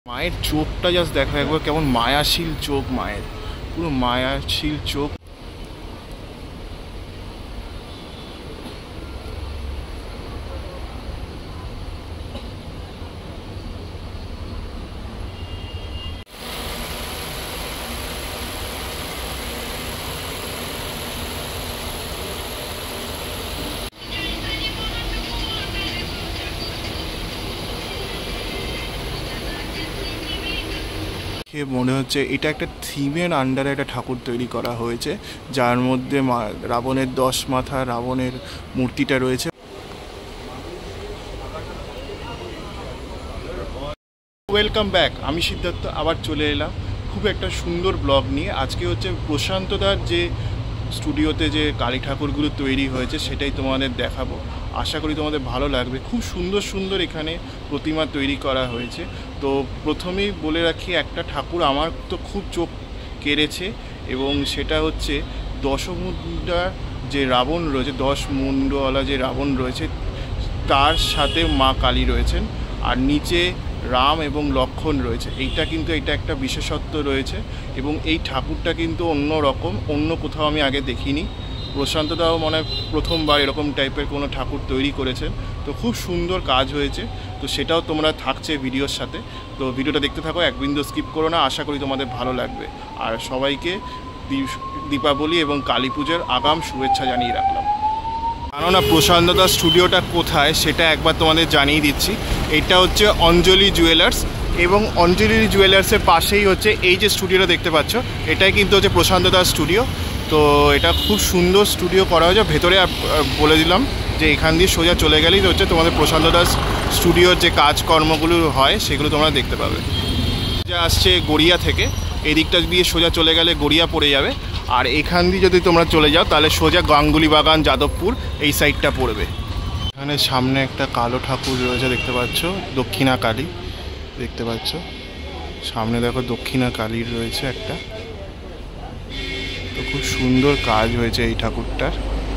মায়ের চোখটা জাস্ট দেখো একবার, কেমন মায়াশীল চোখ মায়ের, পুরো মায়াশীল চোখ। মনে হচ্ছে এটা একটা থিমের আন্ডারে একটা ঠাকুর তৈরি করা হয়েছে, যার মধ্যে রাবণের 10 মাথা রাবণের মূর্তিটা রয়েছে। ওয়েলকাম ব্যাক, আমি সিদ্ধার্থ আবার চলে এলাম খুব একটা সুন্দর ব্লগ নিয়ে। আজকে হচ্ছে প্রশান্তদার যে স্টুডিওতে যে কালী ঠাকুরগুলো তৈরি হয়েছে সেটাই তোমাদের দেখাবো। আশা করি তোমাদের ভালো লাগবে। খুব সুন্দর সুন্দর এখানে প্রতিমা তৈরি করা হয়েছে। তো প্রথমেই বলে রাখি, একটা ঠাকুর আমার তো খুব চোখ কেড়েছে, এবং সেটা হচ্ছে দশমুণ্ডা যে রাবণ রয়েছে, 10 মুণ্ডওয়ালা যে রাবণ রয়েছে, তার সাথে মা কালী রয়েছেন, আর নিচে রাম এবং লক্ষ্মণ রয়েছে। এটা একটা বিশেষত্ব রয়েছে, এবং এই ঠাকুরটা কিন্তু অন্য রকম, অন্য কোথাও আমি আগে দেখিনি। প্রশান্তদাও মনে হয় প্রথমবার এরকম টাইপের কোনো ঠাকুর তৈরি করেছেন। তো খুব সুন্দর কাজ হয়েছে, তো সেটাও তোমরা থাকছে ভিডিওর সাথে। তো ভিডিওটা দেখতে থাকো, এক বিন্দু স্কিপ করো না, আশা করি তোমাদের ভালো লাগবে। আর সবাইকে দীপাবলি এবং কালী পুজোর আগাম শুভেচ্ছা জানিয়ে রাখলাম। জানো না প্রশান্তদার স্টুডিওটা কোথায়, সেটা একবার তোমাদের জানিয়ে দিচ্ছি। এটা হচ্ছে অঞ্জলি জুয়েলার্স, এবং অঞ্জলি জুয়েলার্সের পাশেই হচ্ছে এই যে স্টুডিওটা দেখতে পাচ্ছ, এটাই কিন্তু হচ্ছে প্রশান্তদার স্টুডিও। তো এটা খুব সুন্দর স্টুডিও করা হয়েছে। ভেতরে বলে দিলাম যে এখান দিয়ে সোজা চলে গেলেই হচ্ছে তোমাদের প্রশান্তদার স্টুডিওর যে কাজকর্মগুলো হয় সেগুলো তোমরা দেখতে পাবে। যা আসছে গড়িয়া থেকে, এদিকটা দিয়ে সোজা চলে গেলে গড়িয়া পড়ে যাবে, আর এখান দিয়ে যদি তোমরা চলে যাও তাহলে সোজা গাঙ্গুলি বাগান, যাদবপুর এই সাইডটা পড়বে। এখানে সামনে একটা কালো ঠাকুর রয়েছে দেখতে পাচ্ছ, দক্ষিণা কালী দেখতে পাচ্ছ সামনে, দেখো দক্ষিণা কালীর রয়েছে একটা। তো খুব সুন্দর কাজ হয়েছে এই ঠাকুরটার।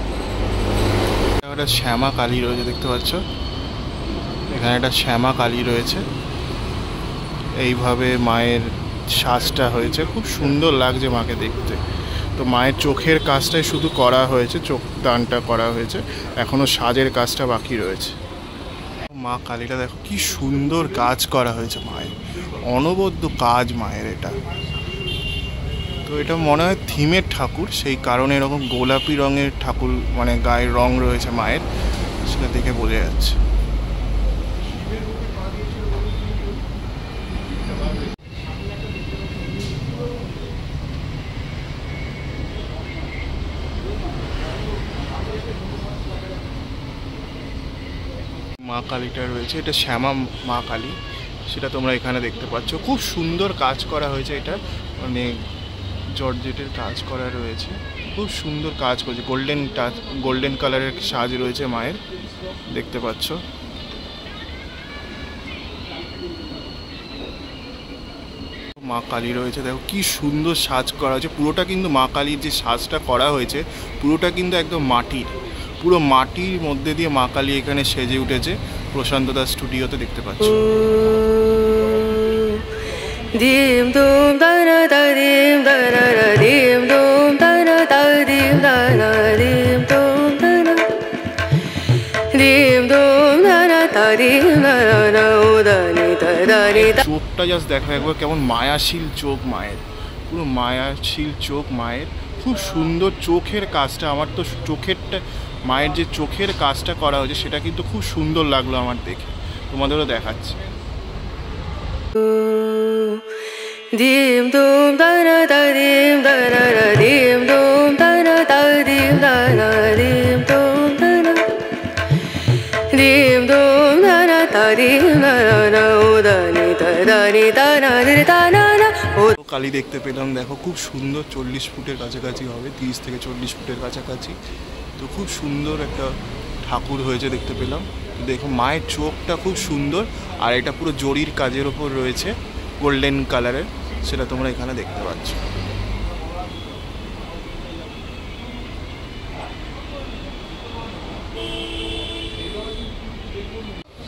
একটা শ্যামা কালী রয়েছে দেখতে পাচ্ছ, এখানে একটা শ্যামা কালী রয়েছে। এইভাবে মায়ের সাজটা হয়েছে, খুব সুন্দর লাগছে মাকে দেখতে। তো মায়ের চোখের কাজটাই শুধু করা হয়েছে, চোখ দানটা করা হয়েছে, এখনও সাজের কাজটা বাকি রয়েছে। মা কালীটা দেখো কি সুন্দর কাজ করা হয়েছে মায়ের, অনবদ্য কাজ মায়ের এটা। তো এটা মনে হয় থিমের ঠাকুর, সেই কারণে এরকম গোলাপি রঙের ঠাকুর, মানে গায়ের রং রয়েছে মায়ের, সেটা দেখে বোঝা যাচ্ছে। মা কালীটা রয়েছে, এটা শ্যামা মা কালী, সেটা তোমরা এখানে দেখতে পাচ্ছ। খুব সুন্দর কাজ করা হয়েছে, এটা মানে জর্জেটের কাজ করা রয়েছে, খুব সুন্দর কাজ করেছে। গোল্ডেন কালারের সাজ রয়েছে মায়ের, দেখতে পাচ্ছ। মা কালী রয়েছে, দেখো কি সুন্দর সাজ করা হয়েছে। পুরোটা কিন্তু মা কালীর যে সাজটা করা হয়েছে পুরোটা কিন্তু একদম মাটির, পুরো মাটির মধ্যে দিয়ে মা কালী এখানে সেজে উঠেছে প্রশান্তদার স্টুডিওতে, দেখতে পাচ্ছ। দিম দুম দানা দিম দানা দিম দুম দানা দিম দানা দিম দুম দানা দিম দুম দানা দিম দানা উদানি দানি। চোখটা জাস্ট দেখো একবার, কেমন মায়াশীল চোখ মায়ের, পুরো মায়াশীল চোখ মায়ের। খুব সুন্দর চোখের কাজটা, আমার তো চোখেরটা, মায়ের যে চোখের কাজটা করা হয়েছে সেটা কিন্তু খুব সুন্দর লাগলো আমার দেখে, তোমাদেরও দেখাচ্ছি। দিম দুম দানা দিম দানা দিম দুম দানা দিম দানা দিম দুম দানা দিম দুম দানা দিম দানা উদানি দানি দানা দানা। কালী দেখতে পেলাম, দেখো খুব সুন্দর, 40 ফুটের কাছাকাছি হবে, 30 থেকে 40 ফুটের কাছাকাছি। তো খুব সুন্দর একটা ঠাকুর হয়েছে দেখতে পেলাম। দেখো মায়ের চোখটা খুব সুন্দর, আর এটা পুরো জরির কাজের ওপর রয়েছে, গোল্ডেন কালারের, সেটা তোমরা এখানে দেখতে পাচ্ছ।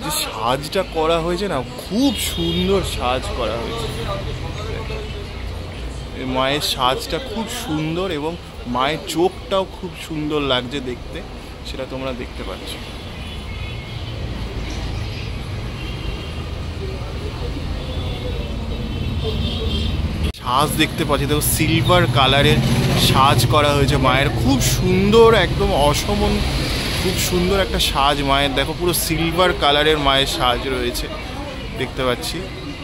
যে সাজটা করা হয়েছে না, খুব সুন্দর সাজ করা হয়েছে। মায়ের সাজটা খুব সুন্দর এবং মায়ের চোখটাও খুব সুন্দর লাগছে দেখতে, সেটা তোমরা দেখতে পাচ্ছ। সাজ দেখতে পাচ্ছি, দেখো সিলভার কালারের সাজ করা হয়েছে মায়ের, খুব সুন্দর, একদম অসমন, খুব সুন্দর একটা সাজ মায়ের। দেখো পুরো সিলভার কালারের মায়ের সাজ রয়েছে, দেখতে পাচ্ছি।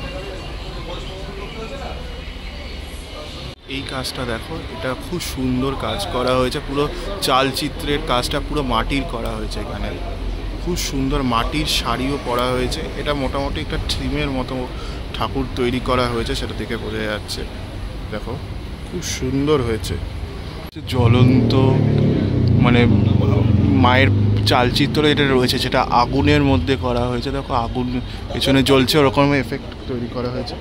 এই কাজটা দেখো, এটা খুব সুন্দর কাজ করা হয়েছে, পুরো চালচিত্রের কাজটা পুরো মাটির করা হয়েছে এখানে। খুব সুন্দর মাটির শাড়িও পরা হয়েছে। এটা মোটামুটি একটা থিমের মতো ঠাকুর তৈরি করা হয়েছে, সেটা দেখে বোঝা যাচ্ছে। দেখো খুব সুন্দর হয়েছে, জ্বলন্ত মানে মায়ের চালচিত্র এটা রয়েছে, যেটা আগুনের মধ্যে করা হয়েছে। দেখো আগুন পেছনে জ্বলছে, ওরকম এফেক্ট তৈরি করা হয়েছে।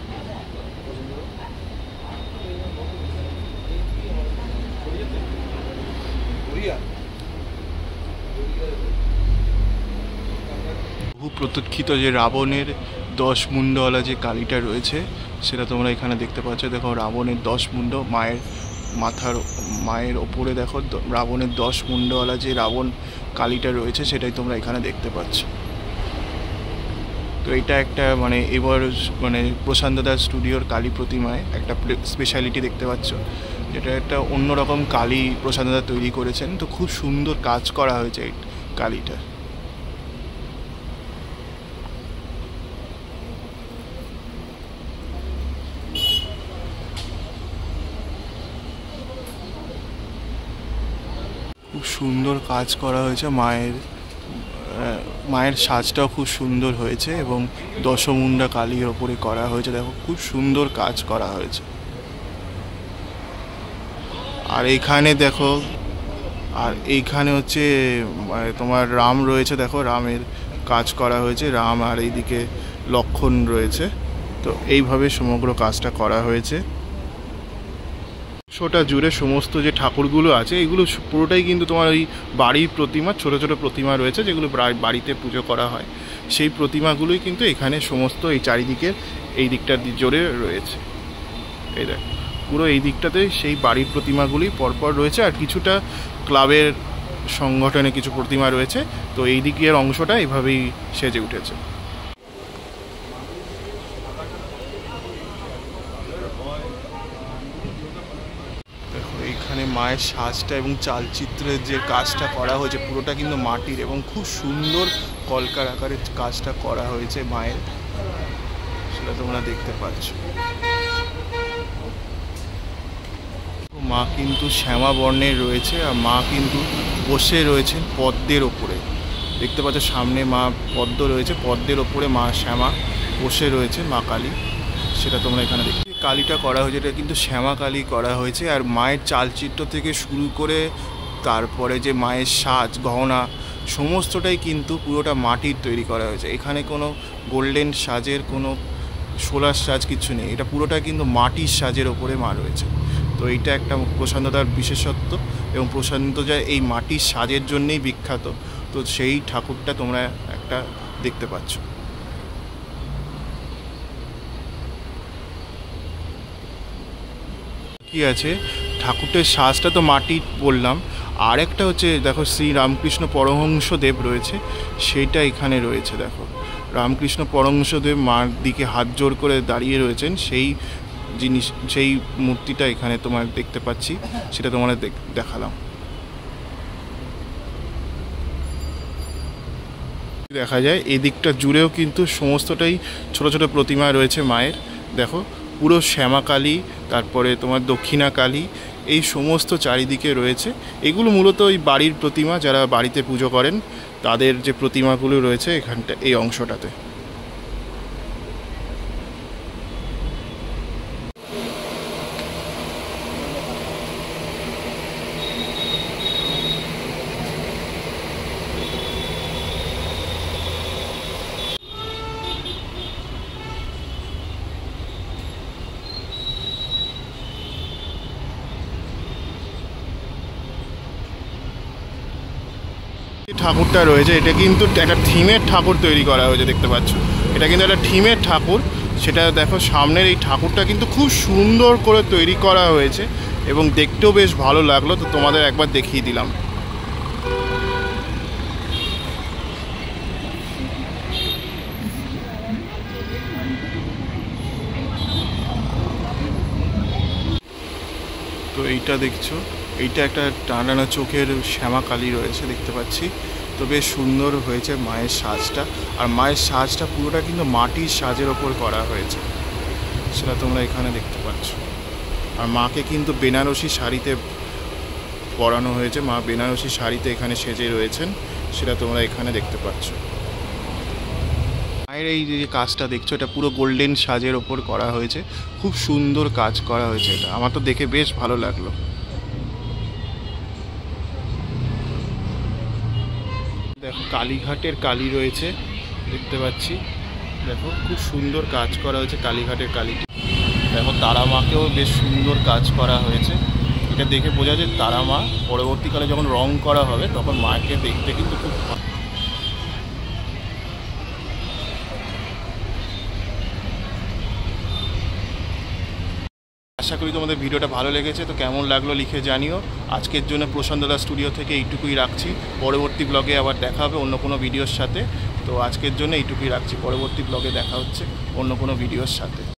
বহু প্রতীক্ষিত যে রাবণের 10 মুন্ডওয়ালা যে কালীটা রয়েছে, সেটা তোমরা এখানে দেখতে পাচ্ছ। দেখো রাবণের 10 মুন্ড মায়ের মাথার, মায়ের ওপরে দেখো রাবণের 10 মুন্ডওয়ালা যে রাবণ কালীটা রয়েছে, সেটাই তোমরা এখানে দেখতে পাচ্ছ। তো এটা একটা মানে এবার মানে প্রশান্ত দাস স্টুডিওর কালী প্রতিমায় একটা স্পেশালিটি দেখতে পাচ্ছ, যেটা একটা অন্যরকম কালী প্রশান্ত দা তৈরি করেছেন। তো খুব সুন্দর কাজ করা হয়েছে এই কালীটা। খুব সুন্দর কাজ করা হয়েছে মায়ের, মায়ের সাজটাও খুব সুন্দর হয়েছে এবং দশমুন্ডা কালীর ওপরে করা হয়েছে। দেখো খুব সুন্দর কাজ করা হয়েছে। আর এইখানে দেখো, আর এইখানে হচ্ছে তোমার রাম রয়েছে। দেখো রামের কাজ করা হয়েছে, রাম আর এইদিকে লক্ষণ রয়েছে। তো এইভাবে সমগ্র কাজটা করা হয়েছে। শোটা জুড়ে সমস্ত যে ঠাকুরগুলো আছে, এগুলো পুরোটাই কিন্তু তোমার ওই বাড়ির প্রতিমা, ছোট ছোট প্রতিমা রয়েছে যেগুলো বাড়িতে পুজো করা হয়। সেই প্রতিমাগুলোই কিন্তু এখানে সমস্ত এই চারিদিকের এই দিকটা জুড়ে রয়েছে। এই দেখ পুরো এই দিকটাতে সেই বাড়ির প্রতিমাগুলি পরপর রয়েছে, আর কিছুটা ক্লাবের সংগঠনে কিছু প্রতিমা রয়েছে। তো এই দিকের অংশটা এভাবেই সেজে উঠেছে। এখানে মায়ের সাজটা এবং চালচিত্রের যে কাজটা করা হয়েছে পুরোটা কিন্তু মাটির, এবং খুব সুন্দর কলকার আকারের কাজটা করা হয়েছে মায়ের, সেটা তোমরা দেখতে পাচ্ছ। মা কিন্তু শ্যামা বর্ণের রয়েছে, আর মা কিন্তু বসে রয়েছেন পদ্মের ওপরে। দেখতে পাচ্ছ সামনে মা পদ্ম রয়েছে, পদ্মের ওপরে মা শ্যামা বসে রয়েছে, মা কালী, সেটা তোমরা এখানে দেখতে। কালীটা করা হয়েছে, এটা কিন্তু শ্যামা কালী করা হয়েছে। আর মায়ের চালচিত্র থেকে শুরু করে তারপরে যে মায়ের সাজ গহনা সমস্তটাই কিন্তু পুরোটা মাটির তৈরি করা হয়েছে। এখানে কোনো গোল্ডেন সাজের, কোনো সোলার সাজ কিছু নেই, এটা পুরোটা কিন্তু মাটির সাজের ওপরে মা রয়েছে। তো এইটা একটা প্রশান্তদার বিশেষত্ব, এবং প্রশান্তদা এই মাটির সাজের জন্যেই বিখ্যাত। তো সেই ঠাকুরটা তোমরা একটা দেখতে পাচ্ছ। কি আছে, ঠাকুরটার সাজটা তো মাটির বললাম, আর একটা হচ্ছে দেখো শ্রী রামকৃষ্ণ পরমহংসদেব রয়েছে, সেইটা এখানে রয়েছে। দেখো রামকৃষ্ণ পরমহংসদেব মার দিকে হাত জোর করে দাঁড়িয়ে রয়েছেন, সেই জিনিস, সেই মূর্তিটা এখানে তোমার দেখতে পাচ্ছি, সেটা তোমার দেখালাম। দেখা যায় এদিকটা জুড়েও কিন্তু সমস্তটাই ছোট ছোট প্রতিমা রয়েছে মায়ের। দেখো পুরো শ্যামা কালী, তারপরে তোমার দক্ষিণা কালী, এই সমস্ত চারিদিকে রয়েছে। এগুলো মূলত ওই বাড়ির প্রতিমা, যারা বাড়িতে পুজো করেন তাদের যে প্রতিমাগুলো রয়েছে এখানটা, এই অংশটাতে। ঠাকুরটা রয়েছে এটা কিন্তু একটা থিমের ঠাকুর তৈরি করা হয়েছে, দেখতে পাচ্ছ। এটা কিন্তু একটা থিমের ঠাকুর। সেটা দেখো, সামনের এই ঠাকুরটা কিন্তু খুব সুন্দর করে তৈরি করা হয়েছে এবং দেখতেও বেশ ভালো লাগলো। তো তোমাদের একবার দেখিয়ে দিলাম। তো এইটা দেখছো, এইটা একটা টানানো চোখের শ্যামা কালী রয়েছে, দেখতে পাচ্ছি। তো বেশ সুন্দর হয়েছে মায়ের সাজটা। আর মায়ের সাজটা পুরোটা কিন্তু মাটির সাজের ওপর করা হয়েছে, সেটা তোমরা এখানে দেখতে পাচ্ছ। আর মাকে কিন্তু বেনারসি শাড়িতে পরানো হয়েছে, মা বেনারসি শাড়িতে এখানে সেজে রয়েছেন, সেটা তোমরা এখানে দেখতে পাচ্ছ। মায়ের এই যে কাজটা দেখছো, এটা পুরো গোল্ডেন সাজের ওপর করা হয়েছে, খুব সুন্দর কাজ করা হয়েছে। এটা আমার তো দেখে বেশ ভালো লাগলো। দেখো, কালীঘাটের কালী রয়েছে, দেখতে পাচ্ছি। দেখো, খুব সুন্দর কাজ করা হয়েছে কালীঘাটের কালীটি। দেখো, তারা মাকেও বেশ সুন্দর কাজ করা হয়েছে। এটা দেখে বোঝা যায় তারা মা পরবর্তীকালে যখন রং করা হবে তখন মাকে দেখতে কিন্তু খুব আশা করি তোমাদের ভিডিওটা ভালো লেগেছে। তো কেমন লাগলো লিখে জানিও। আজকের জন্য প্রশান্ত দা স্টুডিও থেকে এইটুকুই রাখছি। পরবর্তী ব্লগে আবার দেখা হবে অন্য কোনো ভিডিওর সাথে। তো আজকের জন্য এইটুকুই রাখছি, পরবর্তী ব্লগে দেখা হচ্ছে অন্য কোনো ভিডিওর সাথে।